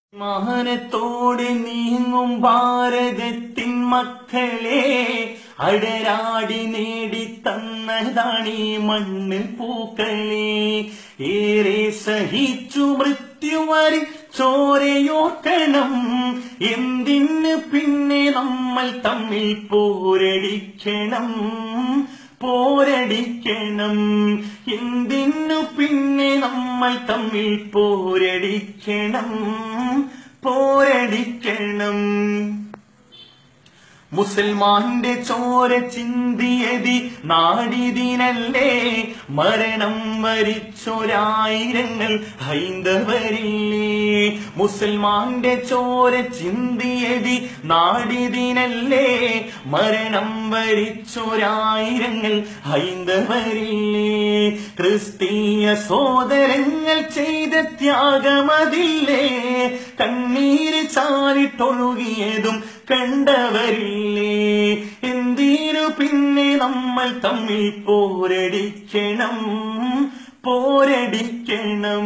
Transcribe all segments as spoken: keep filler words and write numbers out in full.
മാനത്തോടെ നീങ്ങും ഭാരതത്തിൻ മക്കളെ അടരാടി നേടിത്തന്നതാണീ മണ്ണ് പൂക്കളെ. ഏറെ സഹിച്ചു മൃത്യു വരി ചോരയോർക്കണം. എന്തിന് പിന്നെ നമ്മൾ തമ്മിൽ പോരടിക്കണം പോരടിക്കണം എന്തിനു പിന്നെ നമ്മൾ തമ്മിൽ പോരടിക്കണം പോരടിക്കണം. മുസൽമാന്റെ ചോര ചിന്തിയതി നാടിതിനല്ലേ, മരണം വരിച്ചൊരായിരങ്ങൾ ഹൈന്ദവരില്ലേ. മുസൽമാന്റെ ചോര ചിന്തിയതി നാടിതിനല്ലേ, മരണം വരിച്ചൊരായിരങ്ങൾ ഹൈന്ദവരില്ലേ. ക്രിസ്തീയ സോദരങ്ങൾ ചെയ്ത ത്യാഗമതില്ലേ, കണ്ണീര് ചാലിട്ടൊഴുകിയതും കണ്ടവരില്ലേ. എന്തിനു പിന്നെ നമ്മൾ തമ്മിൽ പോരടിക്കണം പോരടിക്കണം.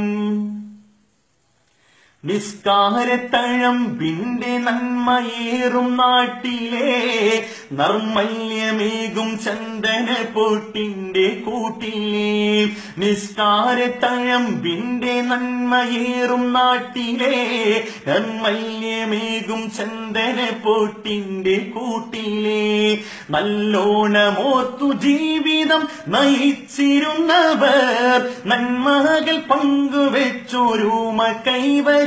നിസ്കാരത്തഴമ്പിന്റെ നന്മയേറും നാട്ടിലെ നർമ്മല്യമേകും ചന്ദന പൊട്ടിന്റെ കൂട്ടിലെ. നിസ്കാരത്തഴമ്പിന്റെ നന്മയേറും നാട്ടിലെ നർമ്മല്യമേകും ചന്ദന പൊട്ടിന്റെ കൂട്ടിലെ. നല്ലോണമോർത്തു ജീവിതം നയിച്ചിരുന്നവർ, നന്മകൾ പങ്കുവെച്ചൊരുമ കൈവരി.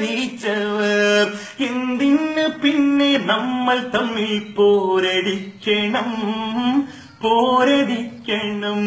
എന്തിന് പിന്നെ നമ്മൾ തമ്മിൽ പോരടിക്കണം പോരടിക്കണം.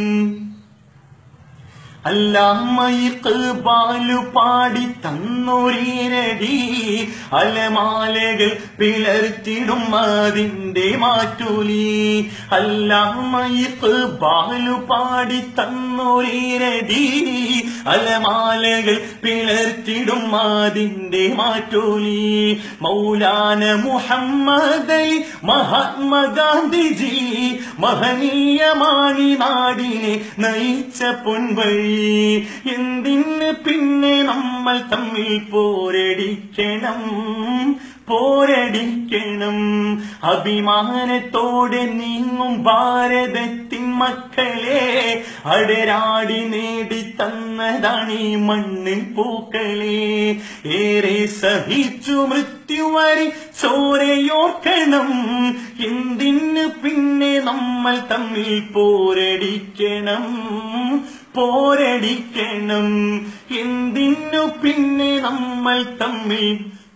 അല്ലാമയിഖ്ബാലു പാടി തന്നൊരീരടി, അലമാലകൾ പിളർത്തിടും അതിന്റെ മാറ്റൂലി. അല്ലാമയിഖ്ബാലു പാടി തന്നൊരീരടി, അലമാലകൾ പിളർത്തിടും അതിന്റെ മാറ്റൂലി. മൗലാന മുഹമ്മദ് അലി മഹാത്മാഗാന്ധിജി മഹനീയമാണി നാടിനെ നയിച്ച പൊൻവഴി. എന്തിന് പിന്നെ നമ്മൾ തമ്മിൽ പോരടിക്കണം പോരടിക്കണം. അഭിമാനത്തോടെ നീങ്ങും ഭാരതത്തിൻ മക്കളെ അടരാടി നേടിത്തന്നതാണീ മണ്ണിൻ പൂക്കളെ. ഏറെ സഹിച്ചു മൃത്യു വരി ചോരയോർക്കണം. എന്തിന് പിന്നെ നമ്മൾ തമ്മിൽ പോരടിക്കണം പോരടിക്കണം. എന്തിനു പിന്നെ നമ്മൾ തമ്മിൽ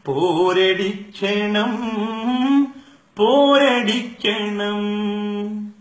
പോരടിക്കണം പോരടിക്കണം.